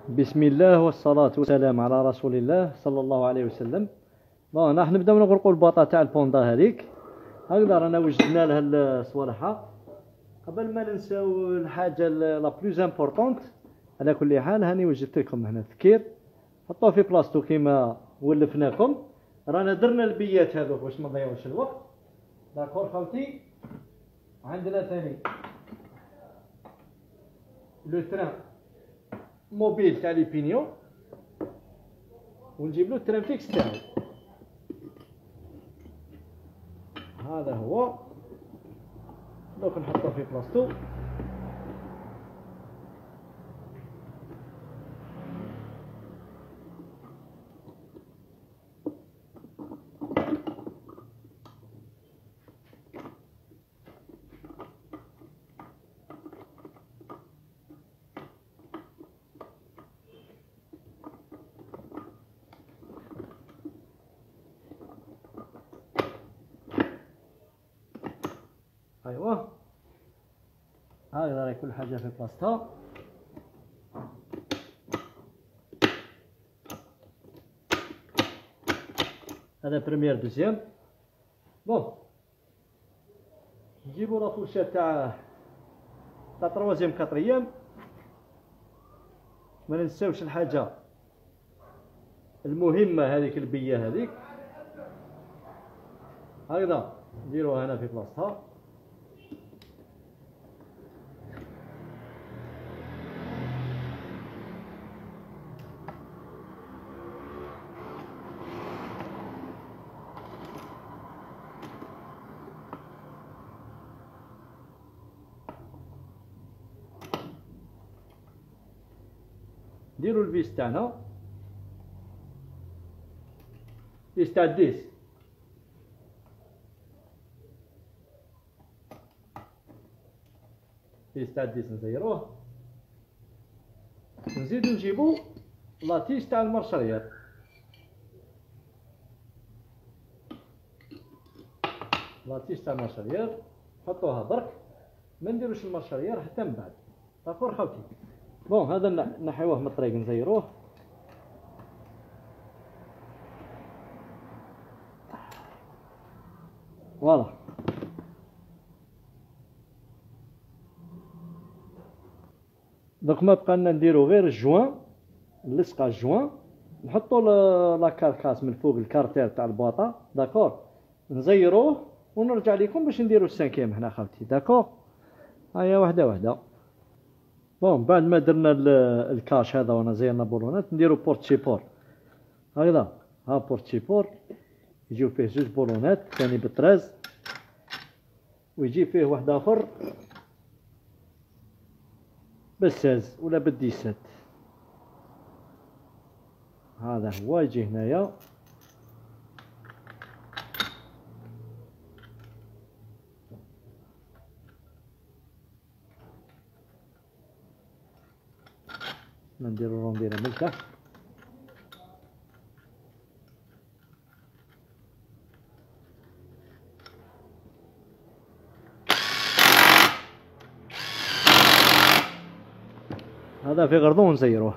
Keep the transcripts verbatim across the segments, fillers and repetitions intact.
بسم الله والصلاة والسلام على رسول الله صلى الله عليه وسلم. بون راح نبداو نغرقوا الباطا تاع البوندا هذيك. هكذا رانا وجدنا لها الصوالحة. قبل ما ننساو الحاجة لا بلوز امبورطونت، على كل حال هاني وجدت لكم هنا الذكير، حطوه في بلاصتو كيما ولفناكم. رانا درنا البيات هذوك باش ما نضيعوش الوقت. داكور خاوتي. عندنا ثاني لو تران موبيل تاع لي بينيون، ونجيب له التران فيكس تاعو. هذا هو، دوك نحطوه في بلاصتو. ايوا هكذا راهي كل حاجه في بلاصتها. هذا بريمير دوزيام. بون نجيبو لا فوشات تاع تاع تروازيام كاتريام. ما ننساوش الحاجه المهمه هذيك البيه هذيك، هكذا نديروها هنا في بلاصتها. نديرو الفيس تاعنا، فيس تاع ديس. فيس تاع ديس نزيروه، نزيدو نجيبو لاتيس تاع المارشاريات. لاتيس تاع المارشاريات نحطوها برك، ما نديروش المارشاريات حتى من بعد. داكور خاوتي. بون هذا نحيوه من الطريق نزيروه. فوالا. دوك ما بقى لنا نديرو غير الجوان، نلصقا الجوان، نحطو لا كاركاس من فوق الكارتير تاع البواطا. داكور نزيروه ونرجع لكم باش نديرو السانكيام هنا خاوتي. داكور هيا وحده وحده. بون بعد ما درنا الكاش هذا وانا زينا بولونات، نديرو بورت شيبور. هكذا ها بورت شيبور يجيو فيه جوج بولونات، ثاني بطراز، ويجي فيه واحد اخر بالساز ولا بالديسات. هذا هو يجي هنايا. نديرو رونديره من تحت. هذا في غرضون نزيروه.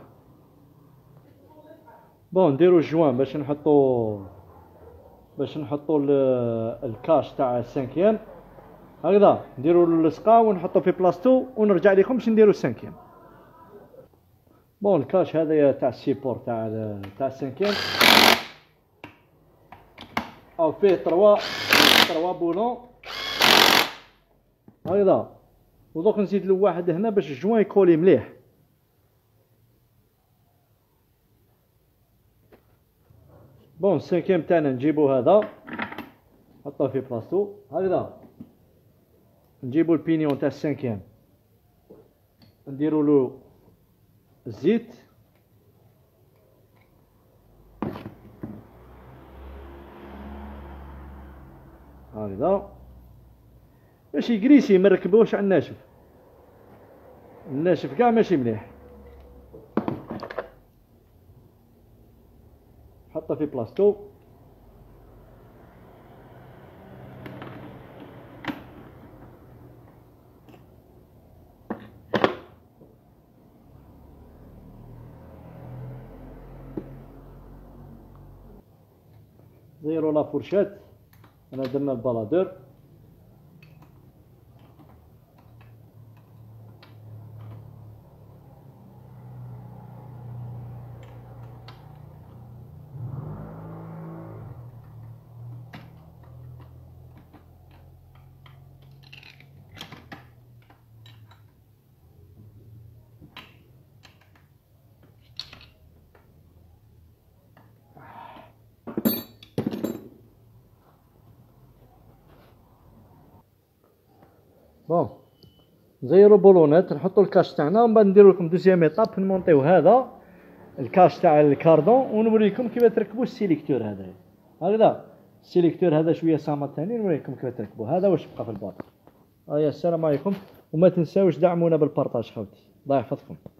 بون نديرو الجوان باش نحطو باش نحطو الكاش تاع السانكيام. هكذا نديرو اللصقه ونحطو في بلاصتو ونرجع لكم باش نديرو السانكيام. بون الكاش هذا تاع السيبور تاع تاع السانكيام، او فيه تروا تروا بولون هكذا. ودوك نزيد له واحد هنا باش الجوان يكولي مليح. بون السانكيام تاعنا نجيبو هذا نحطوه في بلاصتو. هكذا نجيبو البينيون تاع السانكيام، نديرو له الزيت. هكذا باش يكريسي، ما نركبوش على الناشف. الناشف كاع ماشي مليح. حطه في بلاصتو. نزيرو لا فورشات. انا درنا البلادور. بون نزيرو بولونات، نحطو الكاش تاعنا، ومن بعد نديرو لكم دوزيام ايطاب نمونطيو هذا الكاش تاع الكاردون، ونوريكم كيف تركبوا السيليكتور هذا. هكذا السيليكتور هذا شويه صامت ثاني، نوريكم كيف تركبوا. هذا واش بقى في الباطل. ايا السلام عليكم، وما تنساوش دعمونا بالبارطاج خوتي، الله يحفظكم.